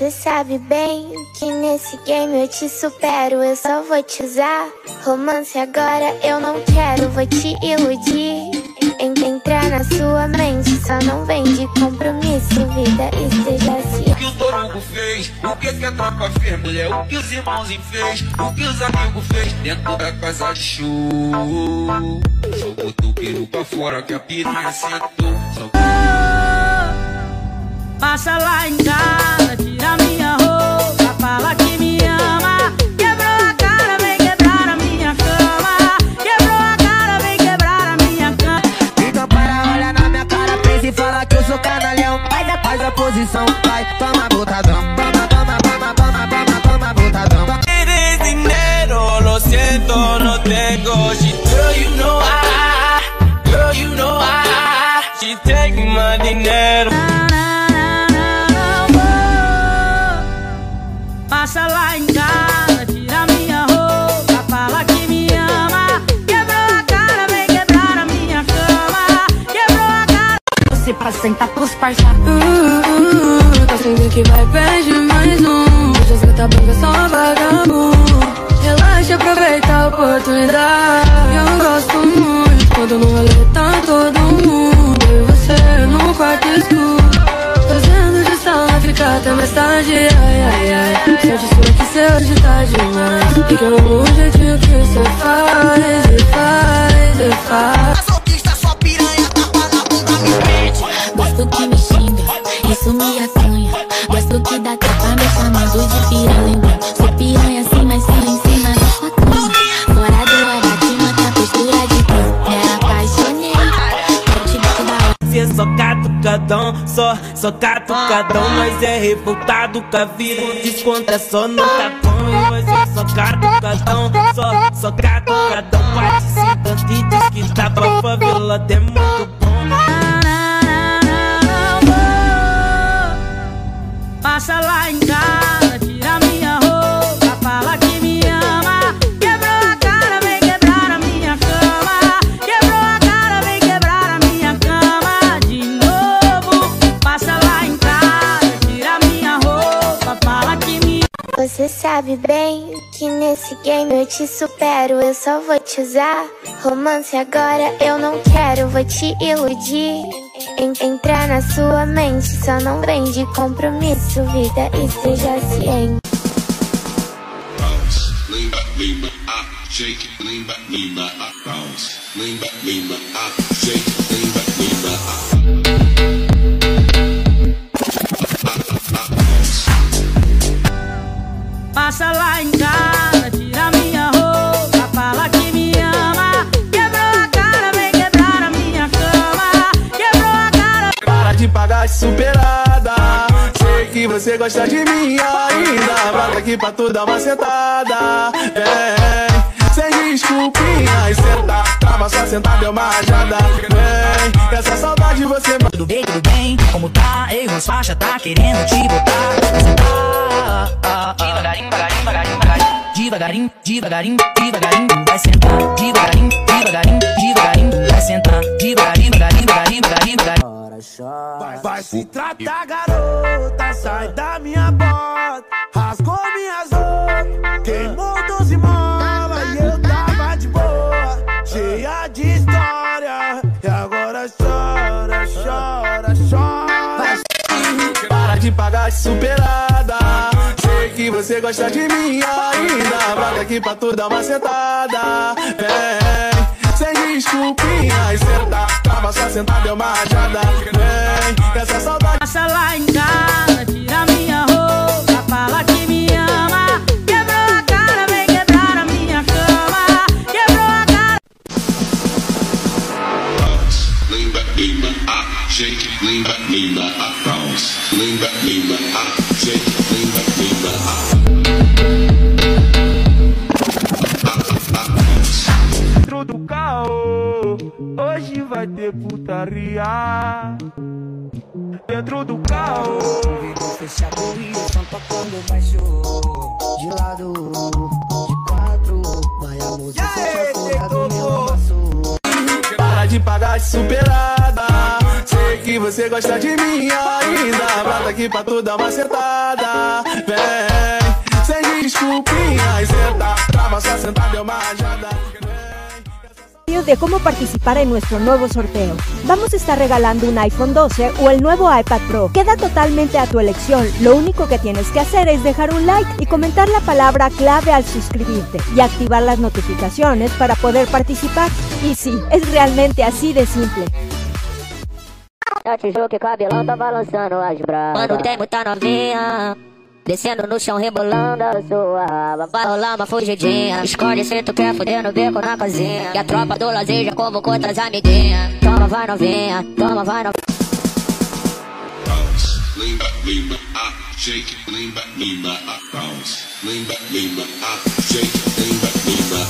Você sabe bem que nesse game eu te supero, eu só vou te usar. Romance agora eu não quero, vou te iludir. Entrar na sua mente, só não vem de compromisso, vida, esteja assim. O que o Torugo fez, o que a tropa fez, mulher, o que os irmãozinhos fez, o que os amigos fez dentro da casa de show. Jogou teu peru pra fora que a piranha sentou. Passa lá em casa, tira minha roupa, fala que me ama. Quebrou a cara, vem quebrar a minha cama. Quebrou a cara, vem quebrar a minha cama. Então para, olha na minha cara, pensa e fala que eu sou canalhão. Faz a posição, vai, toma botadão. Toma, toma, toma, toma, toma, toma botadão. Eres dinero, lo siento, no tengo. She girl, you know girl, you know she take my dinero. Passa lá em casa, tira minha roupa, fala que me ama. Quebrou a cara, vem quebrar a minha cama. Quebrou a cara. Você pra sentar pros parça. Tá sentindo que vai, pede mais um. Hoje as gata branca só vagabundo. Relaxa, aproveita a oportunidade. Eu gosto muito quando no rolê tá todo mundo. Eu e você no quarto escuro, fazendo de sala, ficar até mais tarde. Ai, ai, ai. Só te juro que cê hoje tá demais. E que eu amo o jeitinho que cê faz. E faz, e faz. Masoquista, só piranha, tapa na bunda, me pede. Gosto que me xinga, isso me acanha. Gosto que dá tapa me chamando de piranha. Sou piranha assim, mas só em cima da sua cama. Fora do abate, mata postura de cão. Me apaixonei, quero te dar toda hora. Cê só catucadão, só catucadão. Mas é revoltado com a vida, desconta só no tapão. E você só catucadão, só catucadão. Participante e diz que tá pra favela, até muito bom. Passa lá em casa, tira minha roupa, fala que me ama. Quebrou a cara, vem quebrar a minha cama. Quebrou a cara, vem quebrar a minha cama. De novo, passa lá em casa, tira minha roupa, fala que me ama. Você sabe bem que nesse game eu te supero, eu só vou te usar. Romance agora eu não quero, vou te iludir. Entrar na sua mente, só não vem de compromisso, vida, esteja ciente. Lean back, shake it, lean back, bounce. Lean back, shake it, lean back, Passa lá em casa, tira minha roupa, fala que me ama. Quebrou a cara, vem quebrar a minha cama. Quebrou a cara. Para de pagar de superada. Sei que você gosta de mim ainda. Brota aqui pra tu dar uma sentada. Vem, sem desculpinha. E senta, trava só sentada, deu uma rajada. Vem, essa saudade você... Tudo bem, como tá? Ei, os faixa tá querendo te botar. Você tá devagarinho, devagarinho, devagarinho, devagarinho. Devagarinho, devagarinho, devagarinho. Vai sentar, devagarinho, devagarinho, devagarinho. Vai sentar, devagarinho, devagarinho, devagarinho, devagarinho, devagarinho. Vai se tratar, garota, sai da minha bota. Rasgou minhas roupas, queimou 12 molas. E eu tava de boa, cheia de história. E agora chora, chora, chora. Para de pagar de superada. Sei que você gosta de mim ainda. Brota aqui pra tu dar uma sentada. Vem, sem desculpinha. E senta, trava só sentada, deu uma rajada. Vem, essa saudade. Passa lá em casa, tira minha roupa, fala que me ama. Quebrou a cara, vem quebrar a minha cama. Quebrou a cara. Lean back, shake it, lean back, bounce. Lean back, shake it, lean back, Dentro do caô, hoje vai ter putaria. Dentro do caô, Vidro fechado e o som tocando baixo. De lado, de quatro. Vai a música só furado meu laço. para de pagar de superada. Sei que que você gosta de mim ainda. Brota aqui pra tu dar uma sentada. Vem, sem desculpinha. E senta, trava só sentada, deu uma rajada. De cómo participar en nuestro nuevo sorteo. Vamos a estar regalando un iPhone 12 o el nuevo iPad Pro. Queda totalmente a tu elección. Lo único que tienes que hacer es dejar un like y comentar la palabra clave al suscribirte y activar las notificaciones para poder participar. Y sí, es realmente así de simple. Eu te juro que cabelão tá balançando as bravas. Mano, tem muita novinha descendo no chão, rebolando a sua raba. Vai rolar uma fugidinha. Escolhe se tu quer fuder no beco na cozinha. E a tropa do lazer já convocou outras amiguinhas. Toma, vai novinha, toma, vai novinha. Lean back, shake it, lean back, bounce. Lean back, shake it, lean back,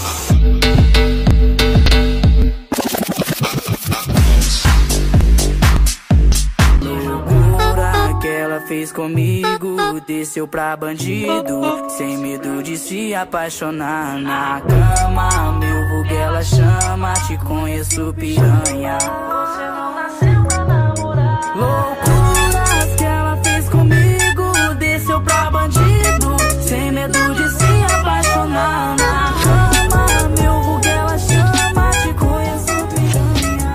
Loucura que ela fez comigo, desceu pra bandido, sem medo de se apaixonar na cama. Meu vulgo ela chama, te conheço piranha. Você não nasceu pra namorar. Loucuras que ela fez comigo, desceu pra bandido, sem medo de se apaixonar na cama. Meu vulgo ela chama, te conheço piranha.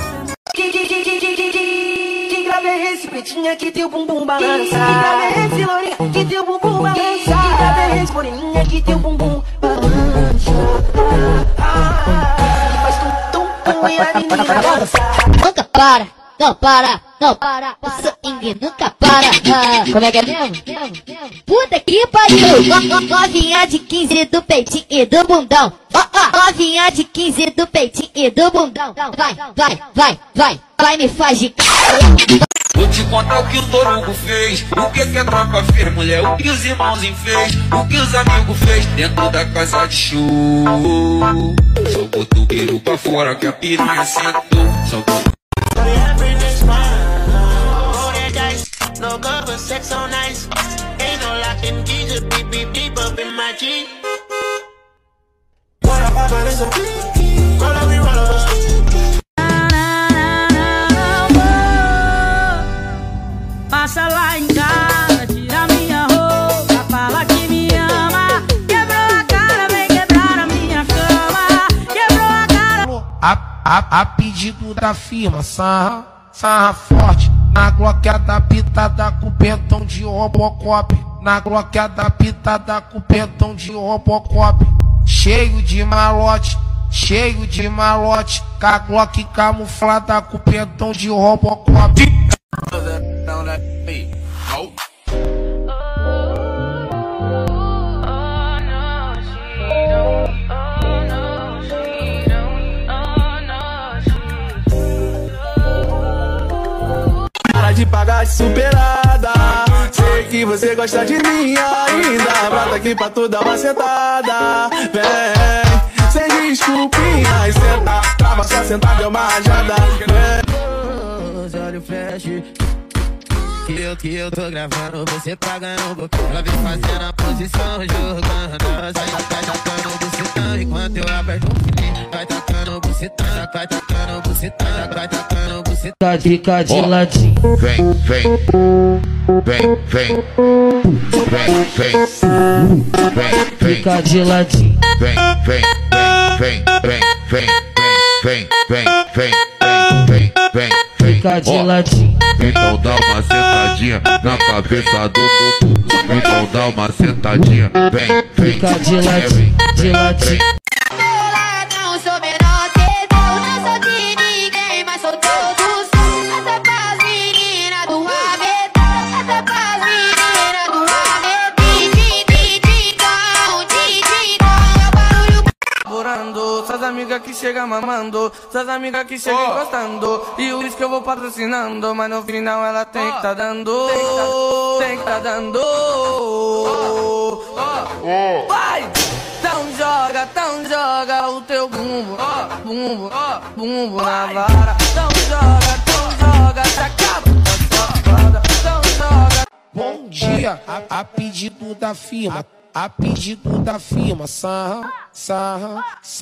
Quem grava é esse pretinha que teu bumbum balança. Quem grava é esse lourinha que teu bumbum balança. Quem grava é esse moreninha que teu bumbum balança. Faz tum-tum-tum e a menina dança. Nunca para, não para, não para. O sangue nunca para. Como é que é mesmo? Puta que pariu. Novinha de 15 do peitinho e do bundão. Novinha de 15 do peitinho e do bundão. Vai, me faz de cara. Vou te contar o que o Torugo fez. O que a tropa fez, mulher? O que os irmãozinhos fez? O que os amigos fez dentro da casa de show? Só botou o peru pra fora que a piranha sentou. Só botou. No go for sex so nice. Ain't no locking keys, beep beep deep up in my G. What up, Papa? It's a roll up, we roll up. Passa lá em casa, tira minha roupa, fala que me ama. Quebrou a cara, vem quebrar a minha cama. Quebrou a cara. A pedido da firma, sarra forte. Na gloqueada pitada com pentão de Robocop. Na gloqueada pitada com pentão de Robocop. Cheio de malote, com a Glock camuflada com pentão de Robocop. Para de pagar de superada. Sei que você gosta de mim ainda. Brota aqui pra tu dar uma sentada. Vem, sem desculpinha. E senta, trava só sentada, deu uma rajada. Olha o flash que eu tô gravando, você tá ganhando. Ela vem fazendo a posição, jogando. Vai tacando bucetão enquanto eu aperto o fininho. Vai tacando bucetão, vai tacando bucetão, vai tacando bucetão. Fica de ladinho. Vem. Fica de ladinho. Vem. Fica de ladinho. Então dá uma sentadinha na cabeça do bumbum. Então dá uma sentadinha. Vem. Fica de ladinho, de ladinho. Não sou menor que eu, não sou de ninguém, mas sou todos. Essa pras meninas do ABT, essa pras meninas do ABT. Digão, barulho. Morando, suas amigas que chegam mamando, suas amigas que chegam encostando. E o que eu vou patrocinando, mas no final ela tem que tá dando. Tem que tá dando. Vai! Então joga o teu bumbo, bumbo na vara. Então joga, se acaba essa safada. Então joga. Bom dia, a pedido da firma. A pedido da firma, sarra.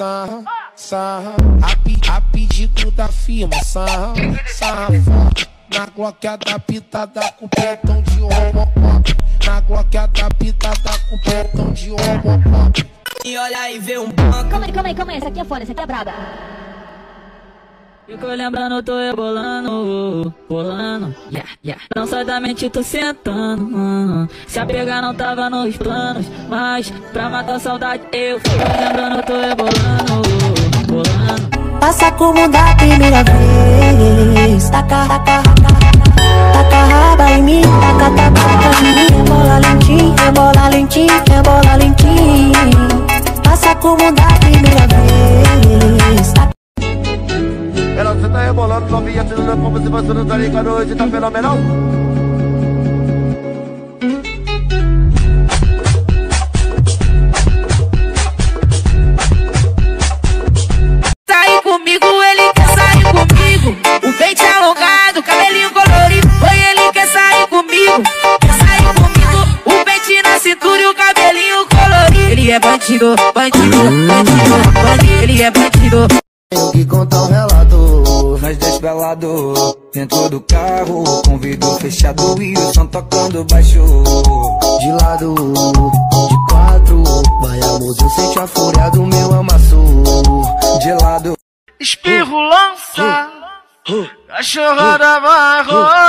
A pedido da firma, sarra forte. Na gloqueada pitada com pentão de Robocop. Na gloqueada pitada com pentão de Robocop. E olha aí, vê um banco. Calma aí, essa aqui é foda, essa aqui é braba. Fico lembrando, tô rebolando, bolando, yeah. Não sai da mente, tô sentando, Se a pegar não tava nos planos, mas pra matar a saudade eu fico lembrando, tô rebolando, bolando. Passa como da primeira vez. Taca raba em mim, taca em mim. Rebola lentinho. Passa como da primeira vez. Ela você tá rebolando, novinha, tirando como se você não tá ligado, hoje tá fenomenal. Sair comigo, ele quer sair comigo. O peito alongado, cabelinho colorido. Foi ele quer sair comigo. O peito na cintura e o cabelinho colorido. Ele é bandido. Ele é bandido. Tenho que contar um relato. Nós dois pelados dentro do carro, com vidro fechado e o som tocando baixo. De lado, de quatro, vai amorzinho, sente a fúria do meu amasso. De lado, espirro lança, cachorrada vai rolar.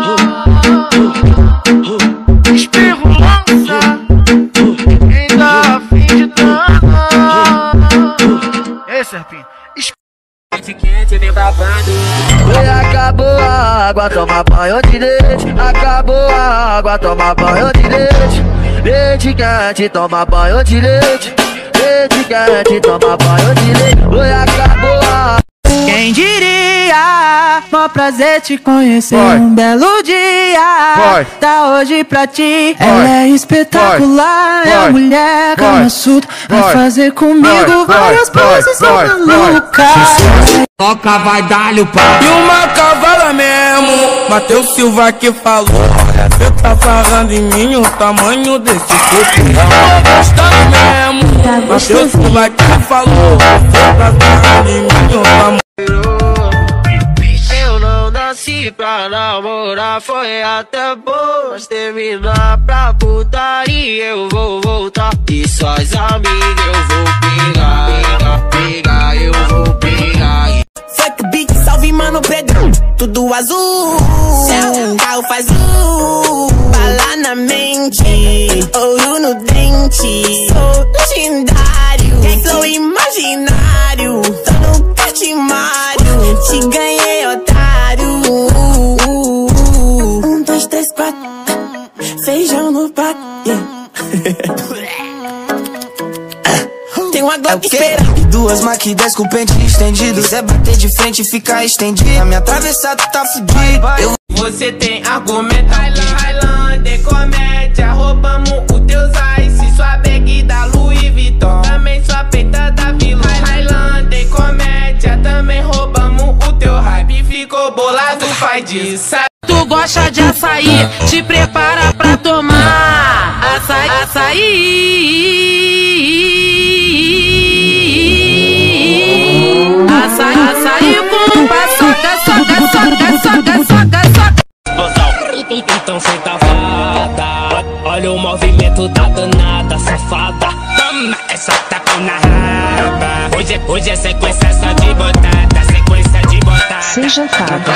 Espirro lança, quem tá a fim de danar. Ei, Serpinho. Quente, vem babando. oi, acabou a água, toma banho de leite. Acabou a água, toma banho de leite. Leite quente, toma banho de leite. Leite quente, toma banho de leite. Oi, acabou a... Quem diria, mó prazer te conhecer. Um belo dia, tá hoje pra ti. Ela é espetacular, é a mulher Kama Sutra. Vai fazer comigo várias poses malucas. Toca, vai dar-lhe o pau. E uma cavala mesmo, Matheus Silva que falou. Você tá sarrando em mim o tamanho desse corpo. Gostando mesmo, Matheus Silva que falou. Você tá sarrando em mim o tamanho. Eu não nasci pra namorar, foi até bom. Mas terminar pra putaria eu vou voltar. E suas amigas eu vou pegar, eu vou pegar. Fuck beat, salve mano, pegão. Tudo azul, céu, carro faz bala na mente, ouro no dente. Sou legendário, flow imaginário. Tô no catimário, te ganhei, otário. 1, 2, 3, 4, feijão no prato. Tem uma Glock esperando. Duas Mach 10 com pente estendido. Quiser bater de frente e ficar estendido, a minha atravessada tá fudido. Você tem argumento, Highlander, comédia. Roubamos o teus ice, sua bag da Louis Vuitton. Também sua peita da Vila. Highlander, comédia. Também roubamos o teu hype. Ficou bolado, faz disso. Tu gosta de açaí, te prepara pra tomar açaí. Açaí com paçoca, soca. Então senta fada, olha o movimento da danada safada. Toma essa tapa na raba. Hoje é sequência só de botada, sequência de botada. Seja fada.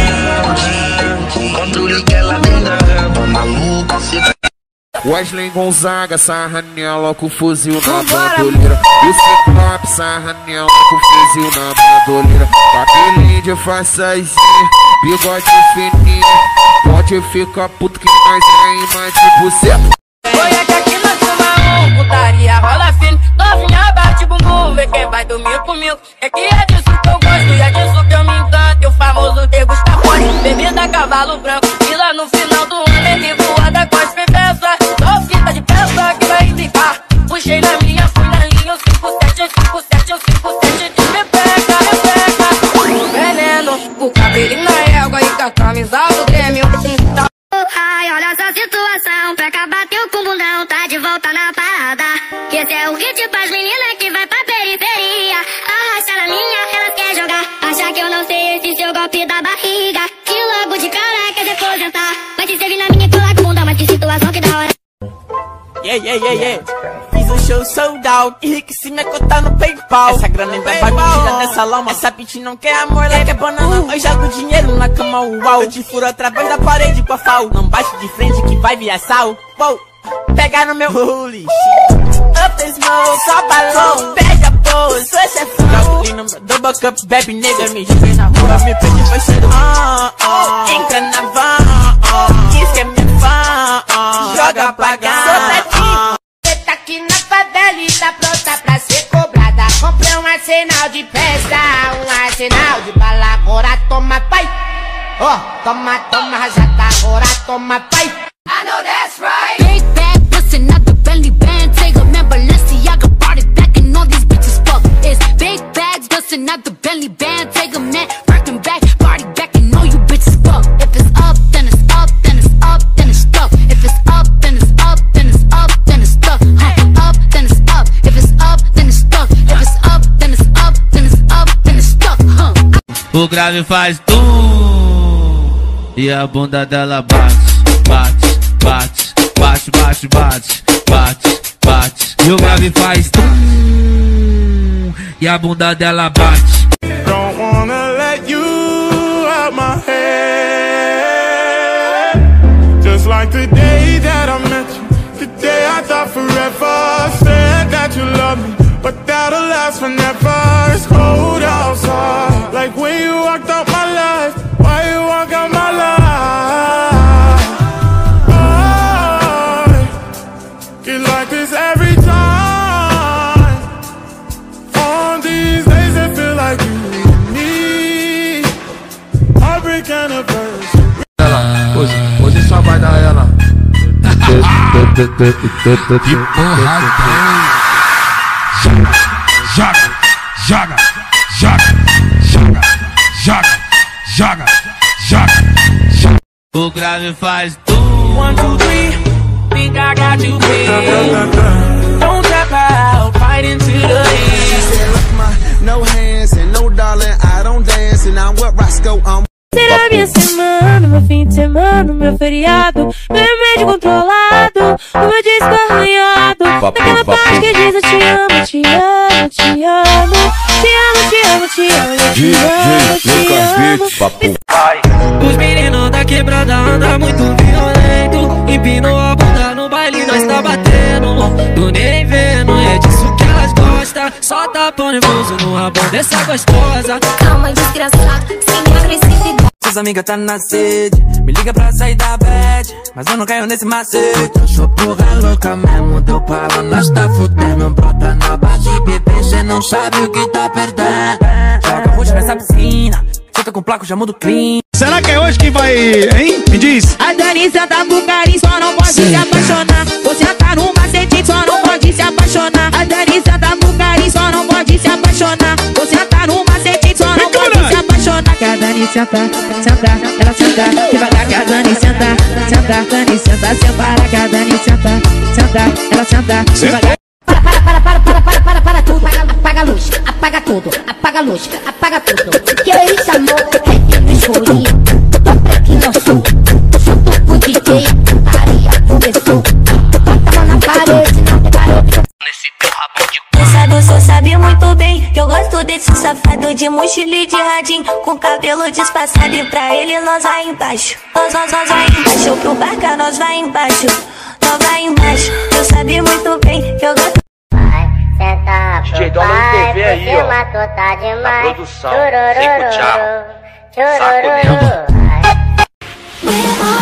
O controle que ela tem na raba, maluca. Wesley Gonzaga, sarra nela com fuzil na bandoleira. O Ciclope, sarra nela com fuzil na bandoleira. Cabelinho de façazinha, bigode fininho. Pode ficar puto que nós é mais de você. Foi que aqui nós fumamos, putaria rola fino. Novinha bate bumbum, vê quem vai dormir comigo. É que é disso que eu gosto e é disso que eu me encanto. E o famoso degusta forte, bebida cavalo branco. E lá no final do ano ele voada com as bebências. Só fita de peça que vai indicar. Puxei na minha, fui na linha, 5-7, me pega. Veneno, o cabelinho na égua e com a camisa do Grêmio. Ai, olha essa situação, pra acabar teu com bundão, tá de volta na parada. Que esse é o hit pras meninas que vai pra periferia. Arrasta na minha, elas quer jogar, acha que eu não sei esse seu golpe da barriga. Que logo de cara Fiz um show sold out, enriqueci minha conta no PayPal. Essa grana ainda vai me tirar dessa lama. Essa bitch não quer amor, ela quer banana. Eu jogo dinheiro na cama, uau. Eu te furo através da parede com a FAO. Não bate de frente que vai virar sal. Uou, pega no meu holy shit. Up the smoke, só balão. Pega pose, sou chefão. Jogo no meu double cup, bebe nega. Me joguei na rua, me perdi, foi cheiro. Em carnaval, diz que é minha fã. Joga pra cá. Tá aqui na favela e tá pronta pra ser cobrada. Comprei um arsenal de peça, um arsenal de bala. Agora toma, pai. Ó, toma, toma, já tá. Agora toma, pai. I know that's right. Big bag, bustin' out the belly band. Take a man, Balenciaga, brought it back and all these bitches fuck. It's big bags, bustin' out the belly band. Take a man, working back, party back and all you bitches fuck. If it's up, then it's up, then it's up, then it's stuck. If it's up, then it's up, then it's up, then it's stuck. Up, then it's up. If it's up, then it's stuck. If it's up, then it's up, then it's up, then it's stuck. O grave faz tum e a bunda dela bate, bate, bate, bate, bate, bate, bate, bate. E o grave faz tum e a bunda dela bate. Don't wanna let you out my head. Just like the day that I met you, the day I thought forever. Said that you love me, but that'll last forever. It's cold outside, like when you walked out my life. Why you walk out my life? I get like this every time. On these days it feel like you and me. Heartbreak anniversary. Hoje só vai dar ela. Que porra joga, joga, joga, joga, joga, joga, joga, joga. O grave faz tum. 1, 2, 3, think I got you big. Don't tap out, fight into the end. No hands and no darling, I don't dance and I'm with Roscoe. Será minha semana, meu fim de semana, meu feriado, meu remédio controlado, o meu disco arranhado. Naquela parte que diz eu te amo, te amo, te amo, te amo, te amo, te amo, te amo, te amo. Os meninos da quebrada andam muito violento. Empinou a bunda no baile, nós tá batendo. Tu nem vendo, é disso que elas gostam. Só tapão nervoso no rabão dessa gostosa. Calma, desgraçado, sem agressividade. Suas amigas tá na sede, me liga pra sair da bad, mas eu não caio nesse macete. Eu sou porra louca mesmo, deu pala, nós tá fudendo. Brota na base, bebê, cê não sabe o que tá perdendo. Joga roxo nessa piscina, fica com placo, já muda o clean. Será que é hoje que vai, hein? Me diz. A Danisa tá com carinho, só não pode se apaixonar. Você tá no macete, só não pode se apaixonar. A Danisa tá com carinho, só não pode se apaixonar. Você tá no macete, só não pode se apaixonar. Que a Dani senta, senta, ela senta, devagar que a Dani senta, senta, Dani senta, sem parar que a Dani senta, senta, ela senta, devagar. Para tudo, apaga a luz, apaga tudo, apaga a luz, apaga tudo. Que é isso, amor? É no escurinho, tô aqui no sul, junto com o DJ, Maria começou, bota a mão na parede, não preparou. Nesse teu rabo de Você sabe muito bem que eu gosto desse safado de mochila e de radinho, com cabelo disfarçado e pra ele nós vai embaixo. Nós vai embaixo, pro barca nós vai embaixo, nós vai embaixo. Eu sabe muito bem que eu gosto. Senta DJ pro Dólar pai, TV aí, porque ó. matou tá demais. Na produção, sem cuchara. Chororô, chororô.